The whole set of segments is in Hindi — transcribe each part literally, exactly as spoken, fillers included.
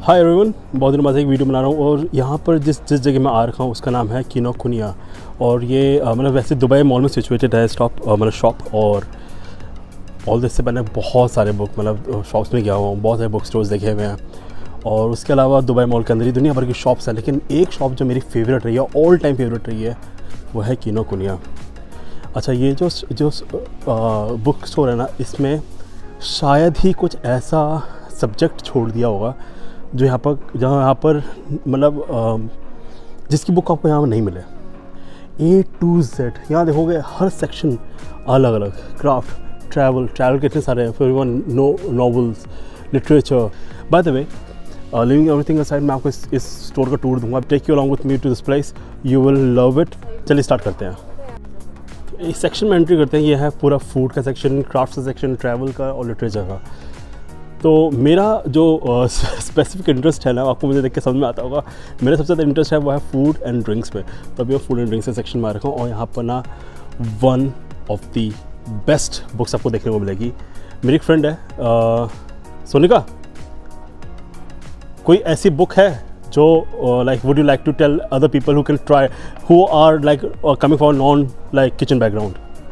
हाय एवरीवन, बहुत दिन बाद एक वीडियो बना रहा हूँ और यहाँ पर जिस जिस जगह मैं आ रखा हूँ उसका नाम है किनोकुनिया। और ये मतलब वैसे दुबई मॉल में सिचुएटेड है स्टॉप मतलब शॉप। और ऑल दिस से मैंने बहुत सारे बुक मतलब शॉप्स में गया हुआ हूँ, बहुत सारे बुक स्टोर्स देखे हुए हैं। और उसके अलावा दुबई मॉल के अंदर ही दुनिया भर की शॉप्स हैं, लेकिन एक शॉप जो मेरी फेवरेट रही है, ऑल टाइम फेवरेट रही है, वो है किनोकुनिया। अच्छा, ये जो जो बुक स्टोर है ना, इसमें शायद ही कुछ ऐसा सब्जेक्ट छोड़ दिया होगा जो यहाँ पर जहाँ यहाँ पर मतलब जिसकी बुक आपको यहाँ पर नहीं मिले। ए टू जेड यहाँ देखोगे, हर सेक्शन अलग अलग, क्राफ्ट, ट्रैवल ट्रैवल के इतने सारे हैं, फिर one no novels, literature. By the way, leaving everything aside, मैं आपको इस, इस स्टोर का टूर दूंगा। Take you along with me to this place, you will love it. चलिए स्टार्ट करते हैं। इस सेक्शन में एंट्री करते हैं। ये है पूरा फूड का सेक्शन, क्राफ्ट का सेक्शन, ट्रैवल का और लिटरेचर का। तो मेरा जो स्पेसिफिक इंटरेस्ट है ना, आपको मुझे देख के समझ में आता होगा, मेरा सबसे ज़्यादा इंटरेस्ट है वो है फूड एंड ड्रिंक्स पे। तो अभी मैं फूड एंड ड्रिंक्स के सेक्शन में आ रखा हूँ और यहाँ पर ना one of the best books आपको देखने को मिलेगी। मेरी एक फ्रेंड है आ, सोनिका, कोई ऐसी बुक है जो like would you like to tell other people who can try, who are like coming from non like kitchen background,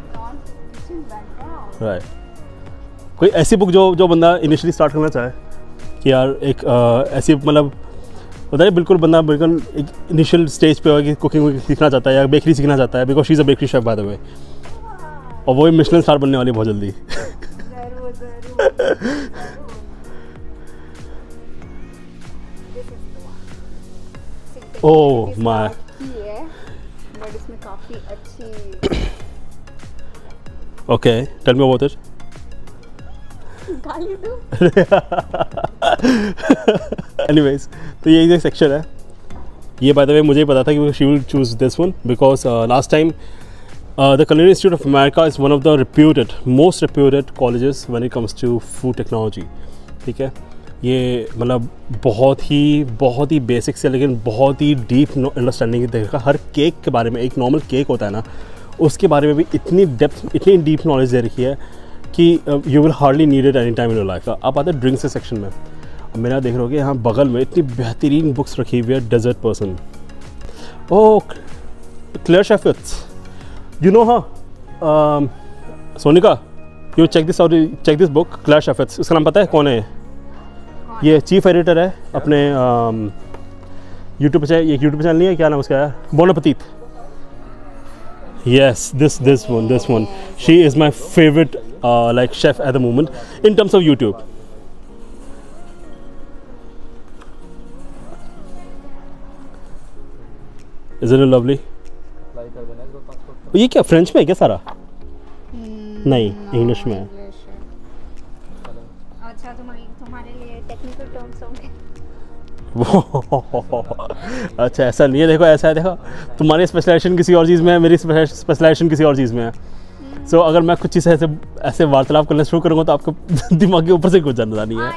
right? कोई ऐसी बुक जो जो बंदा इनिशियली स्टार्ट करना चाहे कि यार एक आ, ऐसी मतलब होता है बिल्कुल, बंदा बिल्कुल एक इनिशियल स्टेज पे हो कि कुकिंग सीखना चाहता है या बेकरी सीखना चाहता है, because she is a bakery chef by the way, और वो मिशेलिन स्टार बनने वाली बहुत जल्दी। ओह माय, बट इसमें काफी अच्छी। Okay, tell me about it. गाली दो। एनीवेज, तो ये एक सेक्शन है। ये बाय द वे मुझे ही पता था कि she will choose this one because last time the culinary institute of America is one of the reputed most reputed colleges when it comes to food technology. ठीक है, ये मतलब बहुत ही बहुत ही बेसिक से लेकिन बहुत ही डीप अंडरस्टैंडिंग देखा। हर केक के बारे में, एक नॉर्मल केक होता है ना, उसके बारे में भी इतनी डेप्थ, इतनी डीप नॉलेज दे रखी है कि you will hardly need it any time in your life. आप आते हैं ड्रिंक्स के सेक्शन में, और मेरा देख रहे हो कि यहाँ बगल में इतनी बेहतरीन बुक्स रखी हुई है। Dessert person, oh Claire Saffitz, you know. हाँ Sonika, you check this out, check this book, Claire Saffitz. उसका नाम पता है कौन है? ये चीफ एडिटर है अपने यूट्यूब पे, एक यूट्यूब चैनल नहीं है, क्या नाम उसका है, bon appetit. Yes, this this one, this one. She is my favorite uh, like chef at the moment in terms of YouTube. Isn't it lovely? ये क्या फ्रेंच में है क्या सारा? hmm, नहीं, no, इंग्लिश में है। अच्छा, तुम्हारे तुम्हारे लिए टेक्निकल टर्म्स होंगे। अच्छा, ऐसा नहीं है, देखो ऐसा है, देखो तुम्हारी स्पेशलाइजेशन किसी और चीज़ में है, मेरी स्पेशलाइजेशन किसी और चीज़ में है। सो so, अगर मैं कुछ चीज़ ऐसे ऐसे वार्तालाप करना शुरू करूँगा तो आपको दिमाग के ऊपर से कुछ जानना नहीं है।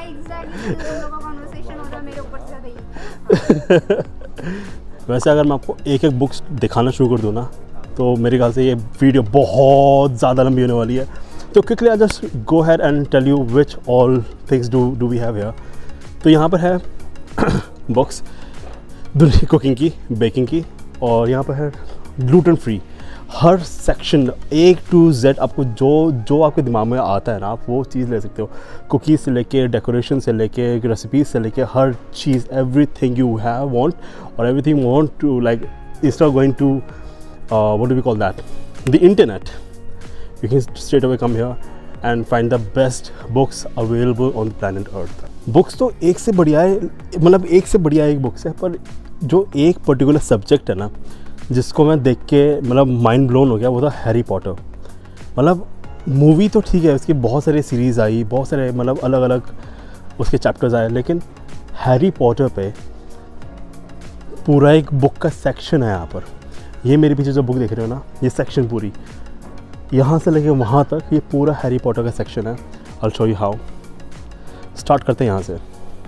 वैसे अगर मैं आपको एक एक बुक्स दिखाना शुरू कर दूँ ना, तो मेरे ख्याल से ये वीडियो बहुत ज़्यादा लंबी होने वाली है। तो quickly I just go ahead and tell you which all things do do we have here. तो यहाँ पर है बॉक्स दुनिया कुकिंग की, बेकिंग की, और यहाँ पर है ग्लूटेन फ्री। हर सेक्शन ए टू जेड आपको जो जो आपके दिमाग में आता है ना, आप वो चीज़ ले सकते हो। कुकीज़ से लेके, डेकोरेशन से लेके, रेसिपीज से लेके, हर चीज़, एवरीथिंग यू हैव वांट, और everything want to like instead of going to what do we call that, the internet, you can straight away come here and find the best books available on planet Earth. Books तो एक से बढ़िया है, मतलब एक से बढ़िया एक बुक्स है, पर जो एक पर्टिकुलर सब्जेक्ट है ना जिसको मैं देख के मतलब माइंड ब्लोन हो गया, वो था हैरी पॉटर। मतलब मूवी तो ठीक है, उसकी बहुत सारी सीरीज़ आई, बहुत सारे मतलब अलग अलग उसके चैप्टर्स आए, लेकिन हैरी पॉटर पे पूरा एक बुक का सेक्शन है यहाँ पर। ये मेरे पीछे जो बुक देख रहे हो ना, ये सेक्शन पूरी यहाँ से लेके वहाँ तक, ये पूरा हैरी पॉटर का सेक्शन है। I show you how. Start करते हैं यहाँ से।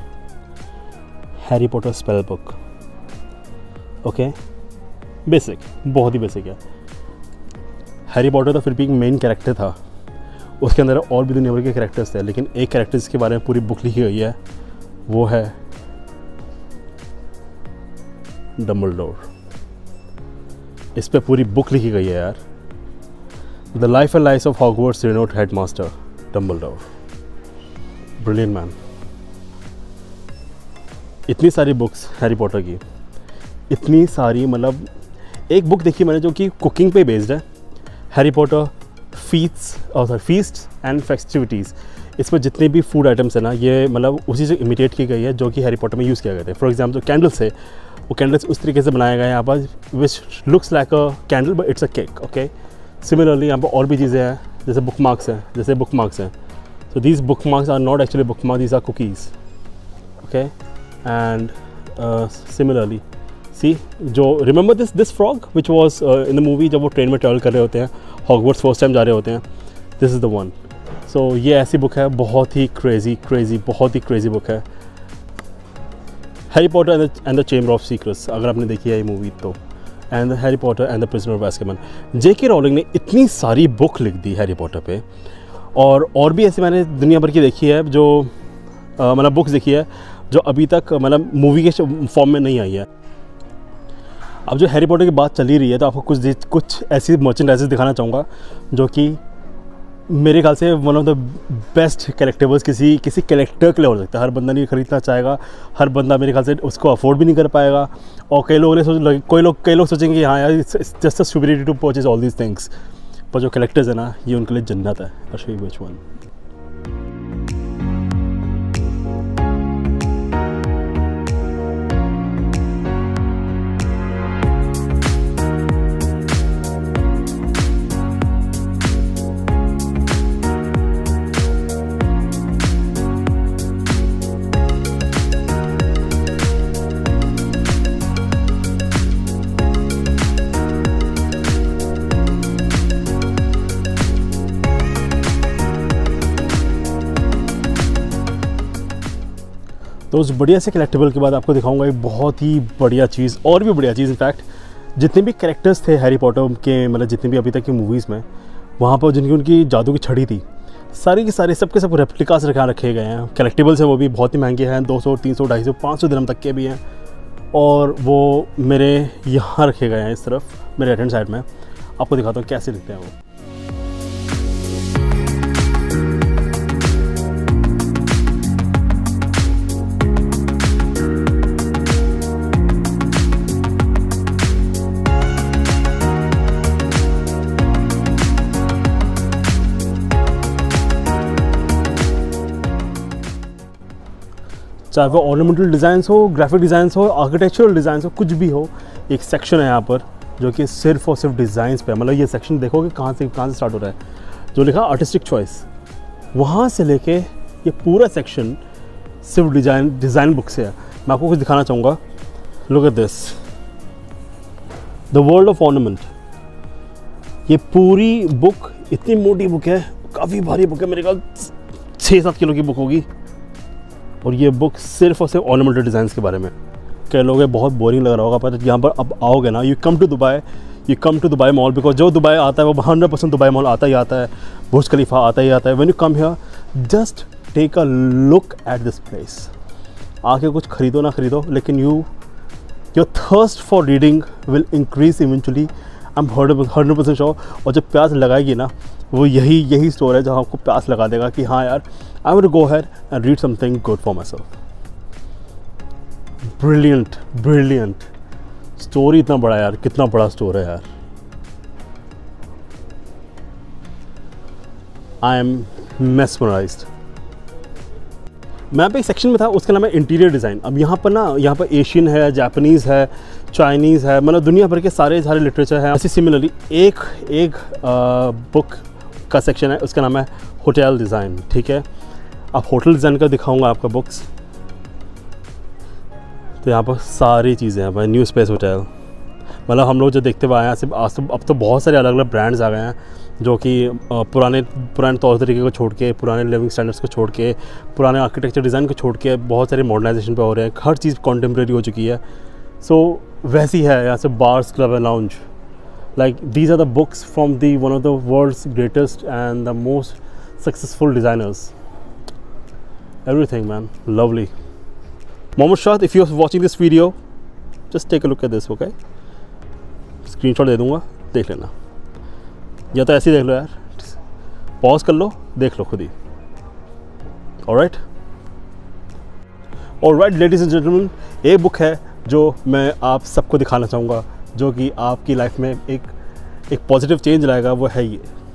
Harry Potter spell book, okay, basic, बहुत ही बेसिक है। हैरी पॉटर तो फिर भी एक मेन कैरेक्टर था, उसके अंदर और भी दुनिया भर के कैरेक्टर्स थे, लेकिन एक कैरेक्टर जिसके बारे में पूरी बुक लिखी हुई है वो है डम्बलडोर। इस पे पूरी बुक लिखी गई है यार। The life and life of Hogwarts renowned headmaster Dumbledore. Brilliant man. इतनी सारी बुक्स हैरी पॉटर की, इतनी सारी, मतलब एक बुक देखी मैंने जो कि कुकिंग पे बेस्ड है, हैरी पॉटर फीट्स और सॉरी फीस्ट एंड फेस्टिविटीज़। इसमें जितने भी फूड आइटम्स है ना, ये मतलब उसी से इमिटेट की गई है जो कि हैरी पॉटर में यूज़ किया गया था। फॉर एग्जाम्पल जो कैंडल्स है, वो कैंडल्स उस तरीके से बनाया गया है यहाँ पर, which looks like a candle but it's a cake. Okay, similarly यहाँ पर और भी चीज़ें हैं, जैसे बुक मार्क्स हैं, जैसे बुक मार्क्स हैं। So these bookmarks are not actually bookmarks, these are cookies. Okay, and similarly see जो remember this this frog which was in the movie, जब वो ट्रेन में ट्रैवल कर रहे होते हैं, हॉगवर्ट्स फर्स्ट टाइम जा रहे होते हैं, this is the one. So ये ऐसी बुक है, बहुत ही क्रेजी क्रेजी बहुत ही क्रेजी बुक है, Harry Potter and the Chamber of Secrets. अगर आपने देखी है ये मूवी तो, and Harry Potter and the Prisoner of Azkaban. J K Rowling ने इतनी सारी बुक लिख दी हैरी पॉटर पे, और और भी ऐसी मैंने दुनिया भर की देखी है जो मतलब बुक्स देखी है जो अभी तक मतलब मूवी के फॉर्म में नहीं आई है। अब जो हैरी पॉटर की बात चली रही है, तो आपको कुछ कुछ ऐसी मर्चेंडाइजेस दिखाना चाहूँगा जो कि मेरे ख्याल से one of the best collectibles किसी किसी कलेक्टर के लिए हो सकता है। हर बंदा नहीं खरीदना चाहेगा, हर बंदा मेरे ख्याल से उसको अफोर्ड भी नहीं कर पाएगा, और कई लोगों ने सोच कोई लोग कई लोग सोचेंगे कि हाँ यार just a stupidity to purchase all these things, पर जो कलेक्टर्स है ना, ये उनके लिए जन्नत है। I'll show you which one. तो उस बढ़िया से कलेक्टिबल के बाद आपको दिखाऊंगा एक बहुत ही बढ़िया चीज़, और भी बढ़िया चीज़। इनफैक्ट जितने भी कैरेक्टर्स थे हैरी पॉटर के, मतलब जितने भी अभी तक की मूवीज़ में, वहाँ पर जिनकी उनकी जादू की छड़ी थी, सारी की सारी सबके सब रेप्लिकास रखा रखे गए हैं। कलेक्टिबल्स हैं, वो भी बहुत ही महंगे हैं, दो सौ तीन सौ ढाई सौ पाँच सौ दिरहम तक के भी हैं, और वो मेरे यहाँ रखे गए हैं इस तरफ मेरे राइट हैंड साइड में। आपको दिखाता हूँ कैसे दिखते हैं वो। चाहे वो ऑर्नामेंटल डिज़ाइंस हो, ग्राफिक डिज़ाइंस हो, आर्किटेक्चरल डिज़ाइंस हो, कुछ भी हो, एक सेक्शन है यहाँ पर जो कि सिर्फ और सिर्फ डिज़ाइंस पे है। मतलब ये सेक्शन देखोगे कहाँ से कहाँ से स्टार्ट हो रहा है, जो लिखा आर्टिस्टिक चॉइस, वहाँ से लेके ये पूरा सेक्शन सिर्फ डिज़ाइन डिज़ाइन बुक से है। मैं आपको कुछ दिखाना चाहूँगा। Look at this, the world of ornament. ये पूरी बुक इतनी मोटी बुक है, काफ़ी भारी बुक है, मेरे ख्याल छः सात किलो की बुक होगी, और ये बुक सिर्फ और सिर्फ ऑर्नामेंटल डिज़ाइंस के बारे में। कई लोग बहुत बोरिंग लग रहा होगा, पर यहाँ पर अब आओगे ना, you come to Dubai, you come to Dubai mall, because जो दुबई आता है वो हंड्रेड परसेंट दुबई मॉल आता ही आता है, बुर्ज खलीफा आता ही आता है। When you come here, just take a look at this place. आके कुछ खरीदो ना खरीदो, लेकिन you your thirst for reading will increase eventually. I am hundred percent sure. और जब प्यास लगाएगी ना, वो यही यही स्टोर है जहाँ आपको प्यास लगा देगा कि हाँ यार, I will go ahead and read something good for myself. Brilliant brilliant story. इतना बड़ा यार, कितना बड़ा स्टोर है यार। I am mesmerised. मैं यहाँ पे एक सेक्शन में था, उसका नाम है इंटीरियर डिज़ाइन। अब यहाँ पर ना, यहाँ पर एशियन है, जापानीज़ है, चाइनीज़ है, मतलब दुनिया भर के सारे सारे लिटरेचर है। ऐसे सिमिलरली एक एक बुक का सेक्शन है, उसका नाम है होटल डिज़ाइन। ठीक है, अब होटल डिज़ाइन का दिखाऊंगा आपका बुक्स। तो यहाँ पर सारी चीज़ें हैं भाई। न्यू स्पेस होटल, मतलब हम लोग जो देखते हुए आए हैं, सिर्फ आज तो अब तो बहुत सारे अलग अलग ब्रांड्स आ गए हैं जो कि पुराने पुराने तौर तरीके को छोड़ के, पुराने लिविंग स्टैंडर्ड्स को छोड़ के, पुराने आर्किटेक्चर डिज़ाइन को छोड़ के बहुत सारे मॉडर्नाइजेशन पे हो रहे हैं। हर चीज़ कॉन्टेम्प्रेरी हो चुकी है। सो so, वैसी है यहाँ से bars, club and lounge. Like these are the books from the one of the world's greatest and the most successful designers. Everything, man, lovely. Mohammad Shah, if you're watching this video, just take a look at this, okay? Screenshot दे दूँगा, देख लेना, या तो ऐसे ही देख लो यार, पॉज कर लो, देख लो खुद ही। Alright alright ladies and gentleman, एक बुक है जो मैं आप सबको दिखाना चाहूँगा, जो कि आपकी लाइफ में एक एक पॉजिटिव चेंज लाएगा। वो है ये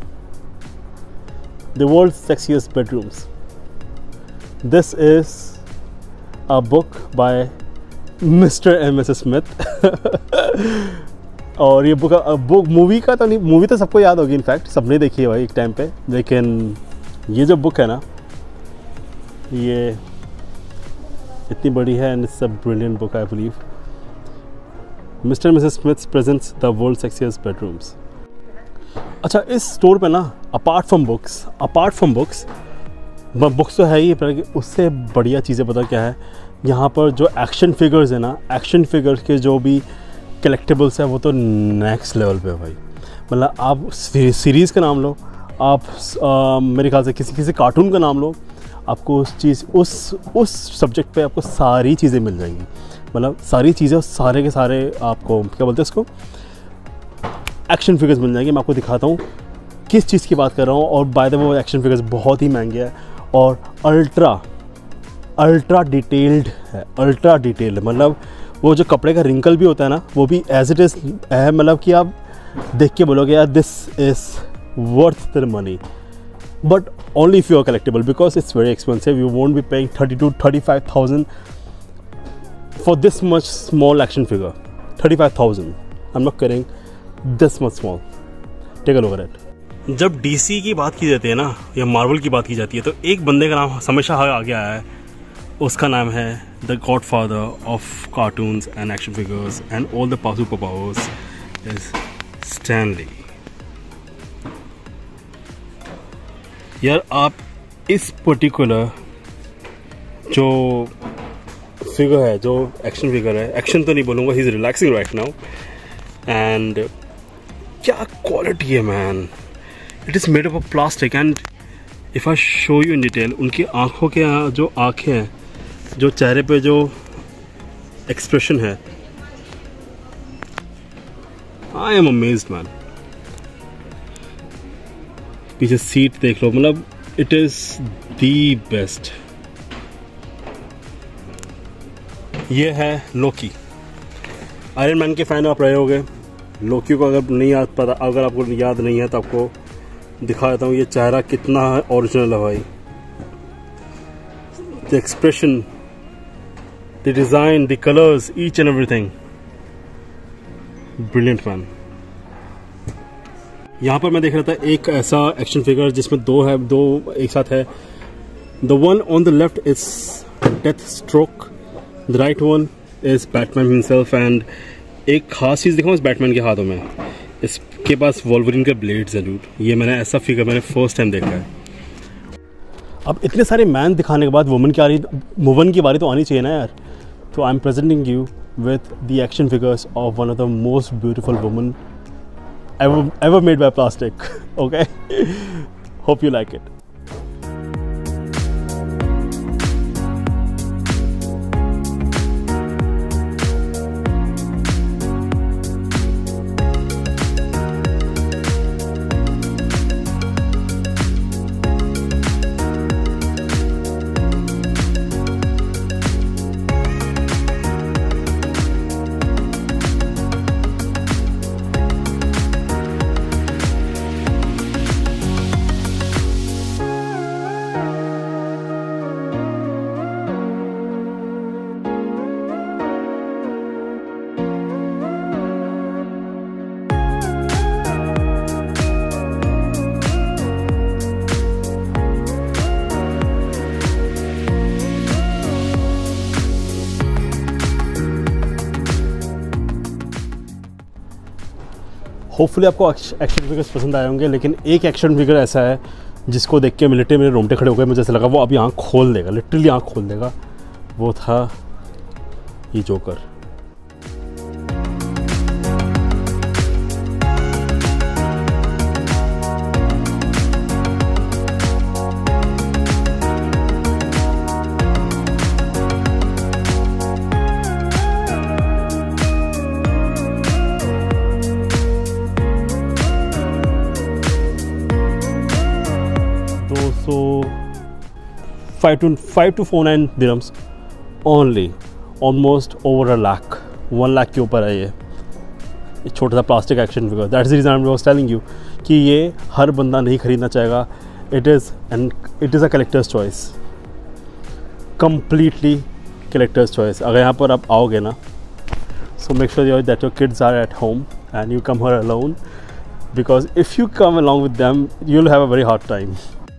the world sexiest bedrooms. This is a book by Mr and Mrs Smith. और ये बुक बुक मूवी का तो नहीं, मूवी तो सबको याद होगी, इनफैक्ट सबने देखी है भाई एक टाइम पे, लेकिन ये जो बुक है ना, ये इतनी बड़ी है and it's a brilliant book I believe. Mr Mrs Smith presents the world sexiest bedrooms. अच्छा, इस स्टोर पे ना apart from books apart from books books तो है ही, पर उससे बढ़िया चीज़ें पता क्या है, यहाँ पर जो एक्शन फिगर्स है ना, एक्शन फिगर्स के जो भी कलेक्टिबल्स है वो तो नेक्स्ट लेवल पे है भाई। मतलब आप सीरीज़ का नाम लो, आप आ, मेरे ख्याल से किसी किसी कार्टून का नाम लो, आपको उस चीज़ उस उस सब्जेक्ट पे आपको सारी चीज़ें मिल जाएंगी। मतलब सारी चीज़ें, सारे के सारे आपको क्या बोलते हैं उसको, एक्शन फिगर्स मिल जाएंगे। मैं आपको दिखाता हूँ किस चीज़ की बात कर रहा हूँ। और बाय द वे वो एक्शन फिगर्स बहुत ही महंगे हैं और अल्ट्रा अल्ट्रा डिटेल्ड है, अल्ट्रा डिटेल्ड। मतलब वो जो कपड़े का रिंकल भी होता है ना, वो भी एज इट इज़ है, मतलब कि आप देख के बोलोगे यार this is worth the money, but only if you are collectible, because it's very expensive. You won't be paying thirty to thirty-five thousand for this much small action figure. thirty-five thousand, I'm not kidding, this much small. Take a look at it. जब डीसी की बात की जाती है ना, या मार्वल की बात की जाती है, तो एक बंदे का नाम हमेशा आगे आया है, उसका नाम है the godfather of cartoons and action figures and all the superpowers, is Stan Lee. यार आप इस पर्टिकुलर जो फिगर है, जो एक्शन फिगर है, एक्शन तो नहीं बोलूँगा, he is relaxing right now, and क्या क्वालिटी है man. It is made up of plastic and if I show you in detail, उनकी आँखों के जो आँखें हैं, जो चेहरे पे जो एक्सप्रेशन है, आई एम अमेज्ड मैन। पीछे सीट देख लो, मतलब इट इज़ दी बेस्ट। ये है लोकी। आयरन मैन के फैन आप रहे होगे, लोकी को अगर नहीं याद पता, अगर आपको याद नहीं है तो आपको दिखा देता हूँ ये चेहरा कितना ओरिजिनल है भाई। The expression, the design, the colours, each and everything, brilliant man. यहाँ पर मैं देख रहा था एक ऐसा एक्शन फिगर जिसमें दो है, दो एक साथ है। The one on the left is Deathstroke, the right one is Batman himself, and एक खास चीज़ दिखाऊँ इस बैटमैन के हाथों में, इसके पास वोल्वरिन के ब्लेड्स हैं डूड। ये मैंने ऐसा फिगर मैंने फर्स्ट टाइम देखा है। अब इतने सारे मैन दिखाने के बाद वुमन की आ रही वुमन की बारी तो आनी चाहिए ना यार। तो I am presenting you with the action figures of one of the most beautiful woman ever ever made by plastic. Okay, hope you like it. Hopefully आपको एक्शन फिगर्स पसंद आए होंगे, लेकिन एक एक्शन फिगर ऐसा है जिसको देख के लिटरली मेरे रोंगटे खड़े हो गए। मुझे ऐसा लगा वो अभी आँख खोल देगा, लिटरली आँख खोल देगा। वो था ये Joker. Five two five two four nine dirhams only, almost over a lakh, one lakh के ऊपर है ये एक छोटा सा plastic action figure. That's the reason I was telling you कि ये हर बंदा नहीं खरीदना चाहेगा। It is and it is a collector's choice, completely collector's choice. अगर यहाँ पर आप आओगे ना, so make sure that your kids are at home and you come here alone, because if you come along with them you will have a very hard time.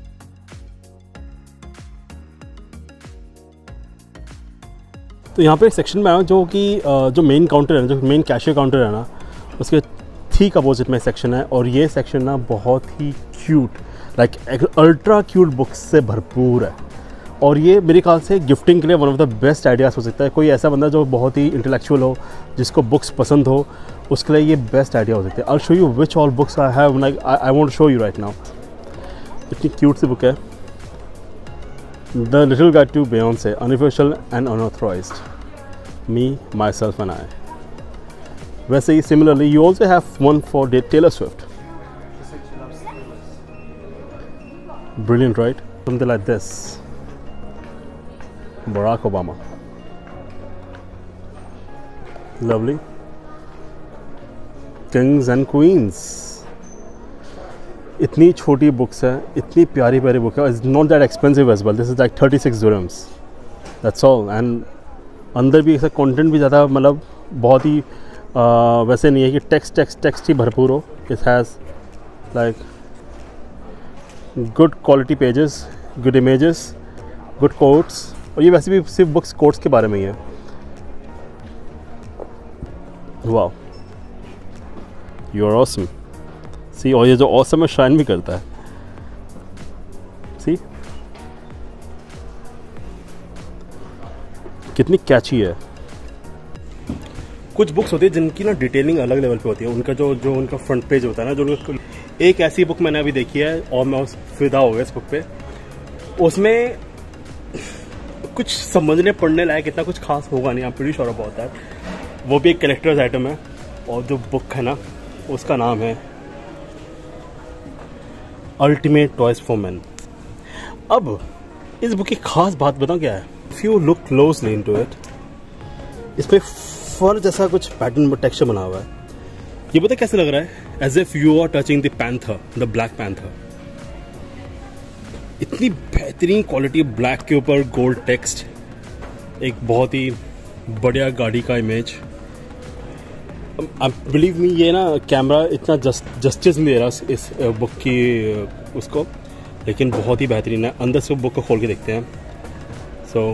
तो यहाँ पे एक सेक्शन में आया जो कि जो मेन काउंटर है, जो मेन कैशियर काउंटर है ना, उसके ठीक अपोजिट में सेक्शन है। और ये सेक्शन ना बहुत ही cute, like ultra cute books से भरपूर है। और ये मेरे ख्याल से गिफ्टिंग के लिए one of the best ideas हो सकता है। कोई ऐसा बंदा जो बहुत ही इंटेलेक्चुअल हो, जिसको बुक्स पसंद हो, उसके लिए ये बेस्ट आइडिया हो सकता है। I show you which all books I have, like I want to show you right now. इतनी क्यूट सी बुक है, the little guide to Beyoncé, unofficial and unauthorised, me myself and I. वैसे ही similarly you also have one for Taylor Swift, brilliant right, something like this, Barack Obama, lovely, kings and queens। इतनी छोटी बुक्स है, इतनी प्यारी प्यारी बुक है, it's not that expensive as well, this is like thirty six dirhams, that's all. And अंदर भी ऐसा कंटेंट भी ज़्यादा मतलब बहुत ही uh, वैसे नहीं है कि टेक्स्ट टेक्स्ट टेक्स्ट ही भरपूर हो। It has like good quality pages, good images, good quotes. और ये वैसे भी सिर्फ बुक्स कोट्स के बारे में ही है। वाह, यू आर ऑसम। सी, और ये जो ऑसम है शाइन भी करता है। सी कितनी कैची है। कुछ बुक्स होती है जिनकी ना डिटेलिंग अलग लेवल पे होती है। उनका जो जो उनका फ्रंट पेज होता है ना, जो उनका, एक ऐसी बुक मैंने अभी देखी है और मैं उस फिदा हो गया इस बुक पे। उसमें कुछ समझने पढ़ने लायक इतना कुछ खास होगा नहीं, आप प्रीटी श्योर अबाउट दैट। वो भी एक कलेक्टर्स आइटम है। और जो बुक है ना, उसका नाम है अल्टीमेट टॉयज फॉर मैन। अब इस बुक की खास बात बताऊं क्या है? If you look closely into it, इस पे फर जैसा कुछ पैटर्न टेक्सचर बना हुआ है। ये पता कैसे लग रहा है? As if you are touching the panther, the black panther. इतनी बेहतरीन क्वालिटी, ब्लैक के ऊपर गोल्ड टेक्स्ट, एक बहुत ही बढ़िया गाड़ी का इमेज। बिलीव मी, ये ना कैमरा इतना जस्ट जस्टिस नहीं दे रहा इस बुक की उसको, लेकिन बहुत ही बेहतरीन है। अंदर से बुक को खोल के देखते हैं। So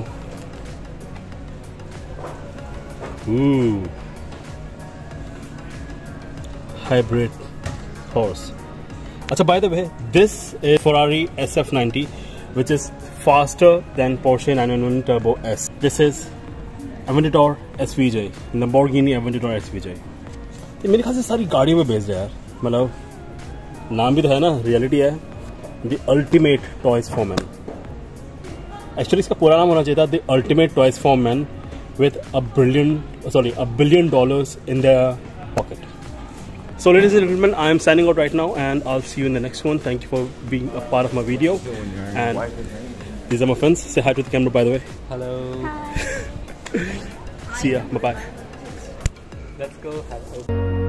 hybrid horse. अच्छा, by the way, this is Ferrari S F ninety, which is faster than Porsche nine eleven Turbo S. This is Aventador S V J, Lamborghini Aventador S V J. ये मेरे ख्याल से सारी गाड़ियों में बेस्ड है यार। मतलब नाम भी तो है ना, रियलिटी है। The Ultimate Toys for Men. Actually इसका पूरा नाम होना चाहिए था The Ultimate Toys for Men with a brilliant, sorry, a billion dollars in their pocket. So ladies and gentlemen, I am signing out right now and I'll see you in the next one. Thank you for being a part of my video. And these are my friends. Say hi to the camera, by the way. Hello. Hi. See ya. Bye bye. Let's go. Have a